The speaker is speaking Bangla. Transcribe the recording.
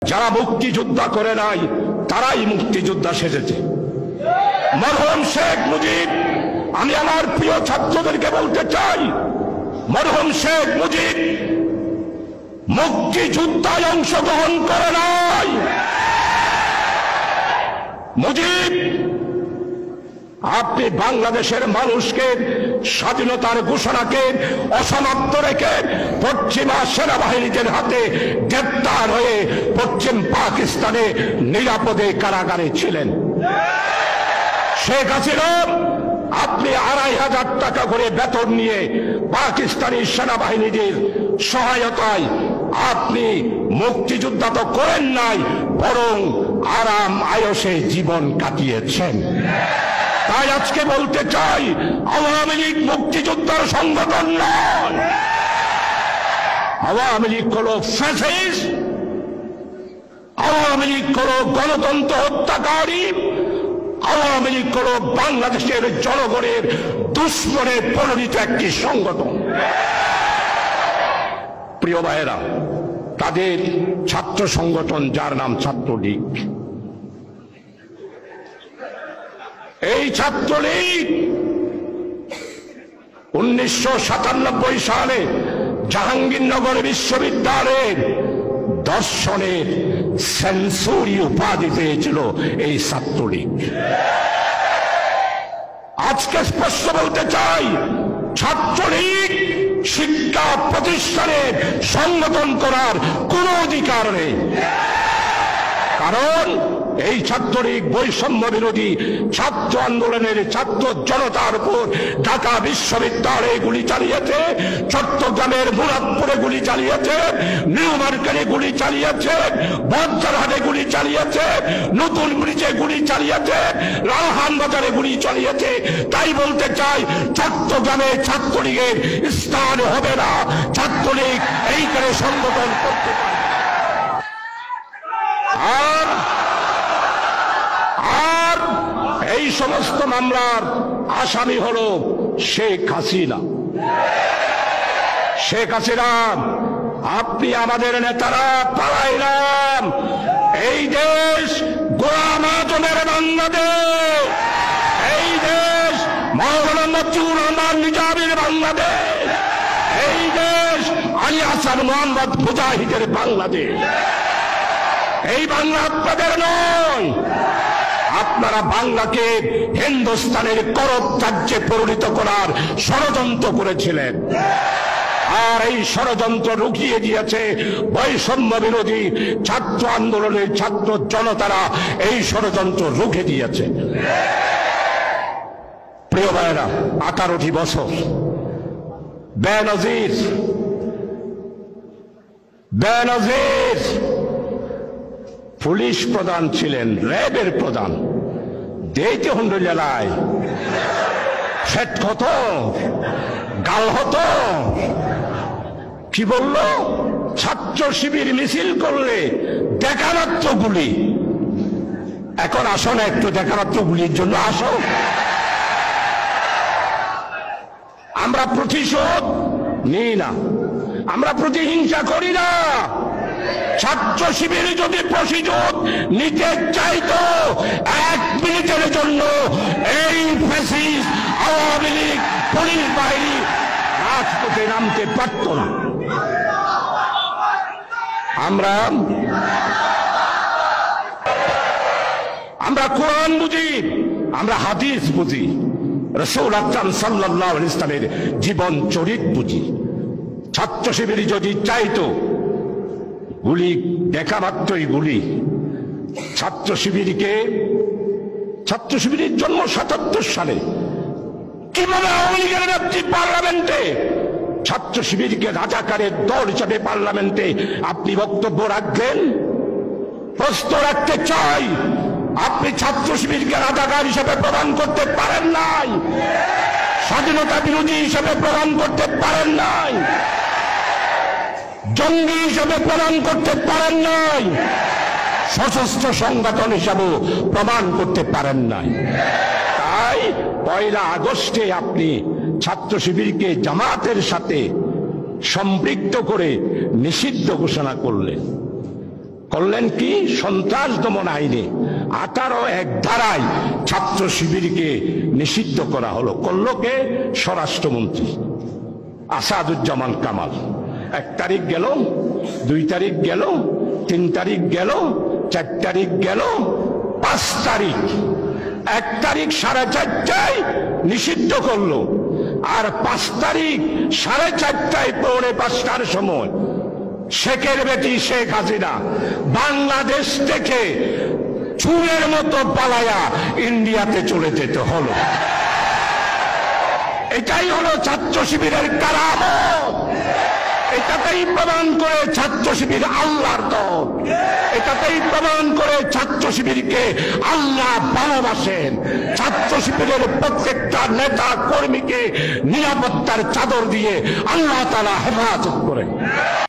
যারা মুক্তিযোদ্ধা করে নাই তারাই মুক্তিযোদ্ধা সেজেছে। মরহুম শেখ মুজিব, আমি আমার প্রিয় ছাত্রদেরকে বলতে চাই, মরহুম শেখ মুজিব মুক্তিযুদ্ধায় অংশগ্রহণ করে নাই। মুজিব, আপনি বাংলাদেশের মানুষকে স্বাধীনতার ঘোষণাকে অসমাপ্ত রেখে পশ্চিমা সেনাবাহিনীদের হাতে গ্রেপ্তার হয়ে পশ্চিম পাকিস্তানে নিরাপদে কারাগারে ছিলেন। শেখ হাসিনা, আপনি ২৫০০ টাকা করে বেতন নিয়ে পাকিস্তানি সেনাবাহিনীদের সহায়তায় আপনি মুক্তিযুদ্ধা তো করেন নাই, বরং আরাম আয়সে জীবন কাটিয়েছেন। তাই আজকে বলতে চাই, আওয়ামী লীগ মুক্তিযোদ্ধার সংগঠন নয়। আওয়ামী লীগ হলো ফ্যাসিস্ট, আওয়ামী লীগ হলো গণতন্ত্র হত্যাকারী, আওয়ামী লীগ হলো বাংলাদেশের জনগণের দুশ্মনে পরিণত একটি সংগঠন। প্রিয় ভাইয়েরা, তাদের ছাত্র সংগঠন যার নাম ছাত্রলীগ, এই ছাত্রলীগ 1997 সালে জাহাঙ্গীরনগর বিশ্ববিদ্যালয়ের দর্শনের সেন্সুরি উপাধি পেয়েছিল এই ছাত্রলীগ। আজকে স্পষ্ট বলতে চাই, ছাত্রলীগ শিক্ষা প্রতিষ্ঠানের সংগঠন করার কোনো অধিকার নেই। কারণ এই ছাত্রলীগ বৈষম্য বিরোধী ছাত্র আন্দোলনের ছাত্র জনতার উপর ঢাকা বিশ্ববিদ্যালয়ে গুলি চালিয়েছে, চট্টগ্রামের মুরাদপুরে গুলি চালিয়েছে, নিউ মার্কেটে গুলি চালিয়েছে, বজ্রহাটে গুলি চালিয়েছে, নতুন ব্রিজে গুলি চালিয়েছে, লালহান বাজারে গুলি চালিয়েছে। তাই বলতে চাই, চট্টগ্রামে ছাত্রলীগের স্থান হবে না। ছাত্রলীগ এইখানে সংগঠন করতে পারে। আর এই সমস্ত মামলার আসামি হল শেখ হাসিনা। শেখ হাসিনা, আপনি আমাদের নেতারা পালাইলাম, এই দেশ গোলাম আজমের বাংলাদেশ, এই দেশ মাওলানা মতিউর রহমান নিজামীর বাংলাদেশ, এই দেশ আলী হাসান মোহাম্মদ মুজাহিদের বাংলাদেশ। এই বাংলা আপনাদের নয়। আপনারা বাংলাকে হিন্দুস্তানের করপ রাজ্যে পরিণত করার ষড়যন্ত্র করেছিলেন, আর এই ষড়যন্ত্র রুখিয়ে দিয়েছে বৈষম্য বিরোধী ছাত্র আন্দোলনের ছাত্র জনতারা। এই ষড়যন্ত্র রুখে দিয়েছে। প্রিয় ভাইয়েরা, 18টি বছর বেনজির পুলিশ প্রধান ছিলেন, র্যাবের প্রধান। দেইতে হন্ড জেলায় সেট কত গাল হতো। কি বলল? ছাত্র শিবির মিছিল করলে দেখামাত্র গুলি। এখন আসো না, একটু দেখামাত্র গুলির জন্য আসো। আমরা প্রতিশোধ নিই না, আমরা প্রতিহিংসা করি না। ছাত্র শিবির যদি প্রতিশোধ নিতে চাইতো, 1 মিনিটের জন্য এই ফ্যাসিস্ট আওয়ামী লীগ পুলিশ বাহিনী রাজপথে নামতে পারত না। আমরা কোরআন বুঝি, আমরা হাদিস বুঝি, রাসূল আকরাম সাল্লাল্লাহু আলাইহি ওয়াসাল্লামের জীবন চরিত বুঝি। ছাত্র শিবির যদি চাইতো, গুলি দেখা মাত্রই গুলি। ছাত্র শিবিরের জন্ম 77 সালে। কিভাবে আওয়ামী লীগের নেত্রী পার্লামেন্টে ছাত্র শিবিরকে রাজাকারের দল হিসাবে পার্লামেন্টে আপনি বক্তব্য রাখলেন? প্রশ্ন রাখতে চাই, আপনি ছাত্র শিবিরকে রাজাকার হিসাবে প্রমাণ করতে পারেন নাই, স্বাধীনতা বিরোধী হিসাবে প্রমাণ করতে পারেন নাই, জঙ্গি হিসাবে প্রমাণ করতে পারেন নাই, সশস্ত্র সংগঠন হিসাবে প্রমাণ করতে পারেন নাই। তাই 1 আগস্টে আপনি ছাত্র শিবিরকে জামাতের সাথে সম্পৃক্ত করে নিষিদ্ধ ঘোষণা করলেন। করলেন কি? সন্ত্রাস দমন আইনে 18(1) ধারায় ছাত্র শিবিরকে নিষিদ্ধ করা হলো। করলো কে? স্বরাষ্ট্রমন্ত্রী আসাদুজ্জামান কামাল। 1 তারিখ গেল, 2 তারিখ গেল, 3 তারিখ গেল, 4 তারিখ গেল, 5 তারিখ। 1 তারিখ 4:30টায় নিষিদ্ধ করলো, আর 5 তারিখ 4:30টায়, 4:45টার সময় শেখের বেটি শেখ হাসিনা বাংলাদেশ থেকে চুরের মতো পালায়া ইন্ডিয়াতে চলে যেতে হলো। এটাই হলো ছাত্র শিবিরের কারামত। এটাতেই প্রমাণ করে ছাত্র শিবির আল্লাহর দল। এটাতেই প্রমাণ করে ছাত্র শিবিরকে আল্লাহ ভালোবাসেন। ছাত্র শিবিরের প্রত্যেকটা নেতা কর্মীকে নিরাপত্তার চাদর দিয়ে আল্লাহ তাআলা হেফাজত করেন।